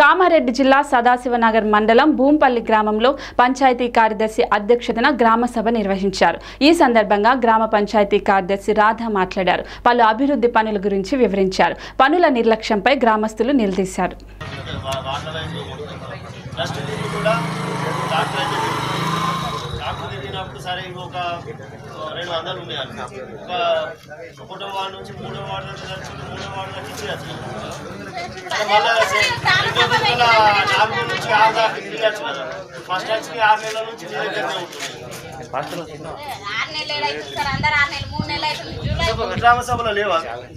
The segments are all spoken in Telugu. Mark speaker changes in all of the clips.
Speaker 1: కామారెడ్డి జిల్లా సదాశివనగర్ మండలం భూంపల్లి గ్రామంలో పంచాయతీ కార్యదర్శి అధ్యక్షతన గ్రామ సభ నిర్వహించారు। ఈ సందర్భంగా గ్రామ పంచాయతీ కార్యదర్శి రాధ మాట్లాడారు। పలు అభివృద్ధి పనుల గురించి వివరించారు। పనుల నిర్లక్ష్యంపై గ్రామస్తులు నిలదీశారు।
Speaker 2: గ్రామ సభలో లేవా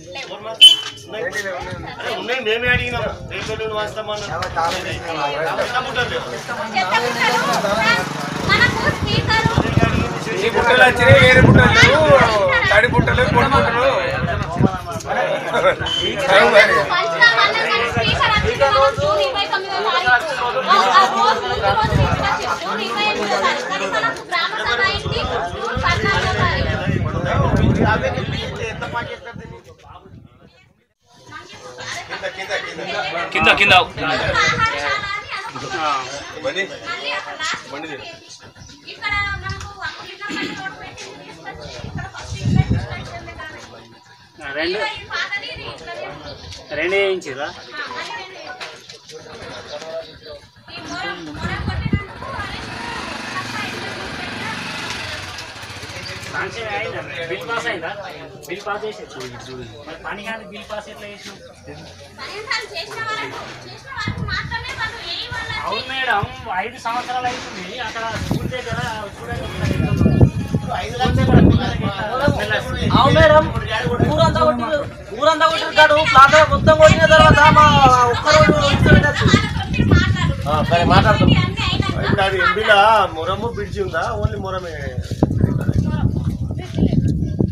Speaker 2: ఉన్నాయి మేమే అడిగినాం రేపు వస్తామన్నా
Speaker 3: పుట్టలు వచ్చినాయి వేరే పుట్టలు తడి పుట్టలు పొడి పుట్టలు కింద కింద రెండు వేయించిరా బిల్ పాస్ అయిందా బిల్ పాస్ చేసి పని కాదు బిల్ పాస్ ఎట్లా చేసినాం అవును మేడం 5 సంవత్సరాలు అవుతుంది అక్కడ స్కూల్ దగ్గర చూడండి
Speaker 4: ఊరంతా కొట్టినాడు ప్లాట్ మొత్తం కొట్టిన తర్వాత మా ఒక్కరోజు
Speaker 2: మాట్లాడుతాం ఇప్పుడు అది ఎంపీలా మొరము బ్రిడ్జి ఉందా ఓన్లీ మొరమే